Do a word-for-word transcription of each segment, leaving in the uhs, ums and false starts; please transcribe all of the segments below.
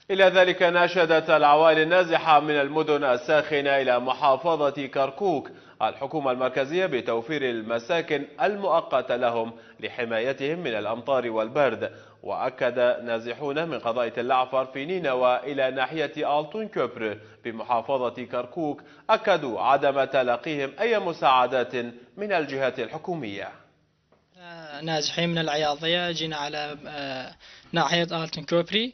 إلى ذلك ناشدت العوائل النازحة من المدن الساخنة إلى محافظة كركوك الحكومة المركزية بتوفير المساكن المؤقتة لهم لحمايتهم من الأمطار والبرد. وأكد نازحون من قضاء العفر في نينوى إلى ناحية آلتون كوبر بمحافظة كركوك أكدوا عدم تلقيهم أي مساعدات من الجهات الحكومية. نازحين من العياضية جينا على ناحية آلتون كوبري،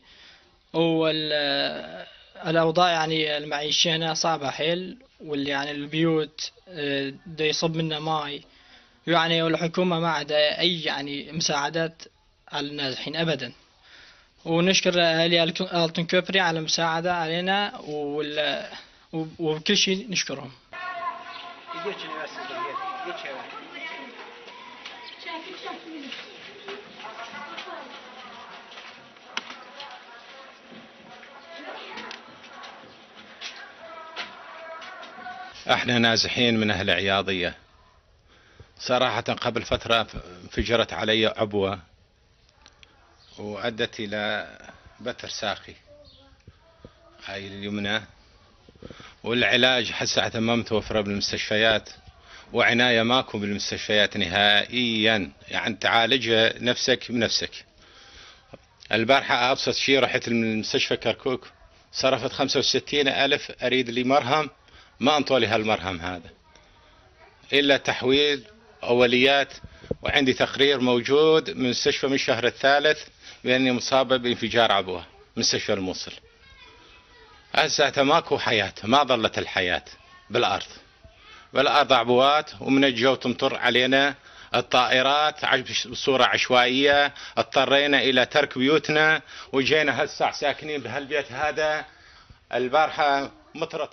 والأوضاع يعني المعيشة هنا صعبة حيل، واللي يعني البيوت دا يصب منها ماي، يعني والحكومة ما عندها أي يعني مساعدات على النازحين أبدا. ونشكر أهالي آلتون كوبري على المساعدة علينا وكل شيء نشكرهم. احنا نازحين من اهل عياضية. صراحة قبل فترة انفجرت علي عبوة وأدت إلى بتر ساقي هاي اليمنى، والعلاج حسعة ما متوفرة بالمستشفيات، وعناية ماكو بالمستشفيات نهائيا، يعني تعالجها نفسك بنفسك. البارحة أبسط شيء رحت المستشفى كركوك صرفت خمسة وستين ألف أريد لي مرهم، ما أنطوا لي هالمرهم هذا إلا تحويل أوليات، وعندي تقرير موجود من مستشفى من الشهر الثالث بأني مصابة بانفجار عبوة مستشفى الموصل. هسه ماكو حياة، ما ظلت الحياة بالأرض، بالأرض عبوات، ومن الجو تمطر علينا الطائرات بصورة عشوائية، اضطرينا إلى ترك بيوتنا وجينا هالساعة ساكنين بهالبيت هذا. البارحة مطرت